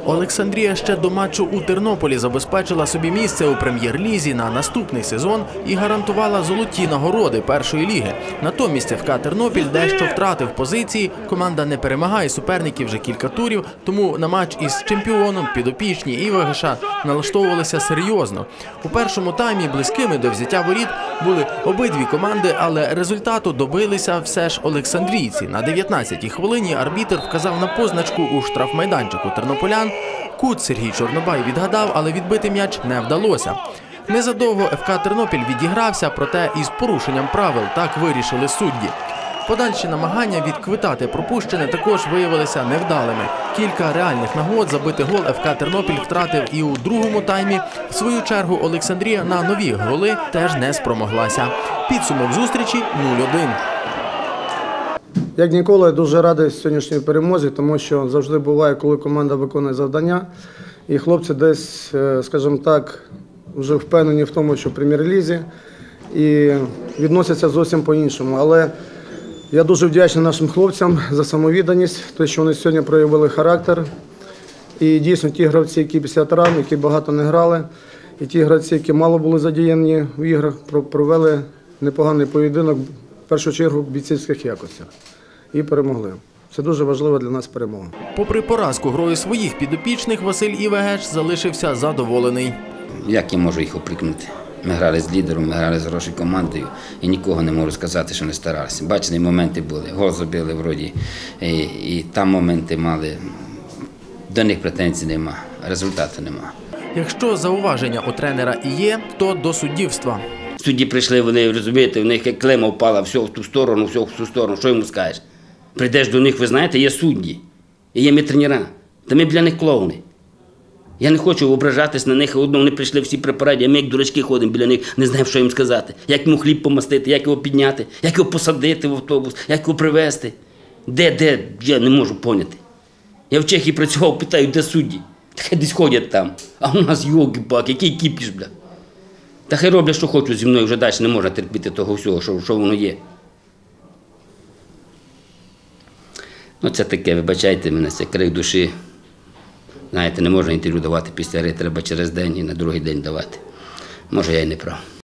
Олександрія ще до матчу у Тернополі забезпечила собі місце у прем'єр-лізі на наступний сезон і гарантувала золоті нагороди першої ліги. Натомість ФК Тернопіль дещо втратив позиції, команда не перемагає суперників вже кілька турів, тому на матч із чемпіоном підопічні Івегеша налаштовувалися серйозно. У першому таймі близькими до взяття воріт були обидві команди, але результату добилися все ж олександрійці. На 19-й хвилині арбітр вказав на позначку у штрафмайданчику тернополян. Кут Сергій Чорнобай відгадав, але відбити м'яч не вдалося. Незадовго ФК Тернопіль відігрався, проте із порушенням правил так вирішили судді. Подальші намагання відквитати пропущене також виявилися невдалими. Кілька реальних нагод забити гол ФК Тернопіль втратив і у другому таймі. В свою чергу Олександрія на нові голи теж не спромоглася. Підсумок зустрічі 0-1. Як ніколи, я дуже радий сьогоднішній перемозі, тому що завжди буває, коли команда виконує завдання, і хлопці десь, скажімо так, вже впевнені в тому, що в прем'єр-лізі, і відносяться зовсім по-іншому. Але я дуже вдячний нашим хлопцям за самовідданість, те, що вони сьогодні проявили характер. І дійсно ті гравці, які після травм, які багато не грали, і ті гравці, які мало були задіяні в іграх, провели непоганий поєдинок, в першу чергу, в бійцівських якостях. І перемогли. Це дуже важлива для нас перемога. Попри поразку грою своїх підопічних, Василь Івегеш залишився задоволений. Як я можу їх оприкнути? Ми грали з лідером, ми грали з хорошою командою і нікого не можу сказати, що не старалися. Бачили, моменти були, гол забили вроді, і там моменти мали. До них претензій нема, результату нема. Якщо зауваження у тренера і є, то до суддівства. Судді прийшли, вони, розумієте, в них як клема впала, все в ту сторону, все в ту сторону. Що йому скажеш? Прийдеш до них, ви знаєте, є судді, і є ми тренера. Та ми для них клоуни. Я не хочу ображатись на них, вони прийшли всі при параді, а ми як дурачки ходимо біля них, не знаємо, що їм сказати. Як йому хліб помастити, як його підняти, як його посадити в автобус, як його привезти. Де, я не можу поняти. Я в Чехії працював, питаю, де судді? Та хай десь ходять там. А у нас йолки-палки, який кіпіш, бля. Та хай роблять, що хочуть зі мною, вже далі не можна терпіти того всього, що воно є. Ну це таке, вибачайте мене, це крик душі. Знаєте, не можна інтерв'ю давати після гри, треба через день і на другий день давати. Може, я й не прав.